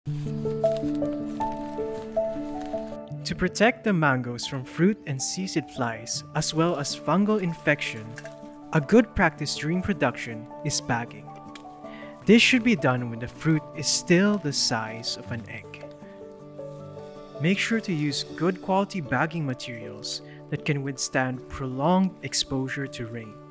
To protect the mangoes from fruit and seed flies as well as fungal infection, a good practice during production is bagging. This should be done when the fruit is still the size of an egg. Make sure to use good quality bagging materials that can withstand prolonged exposure to rain.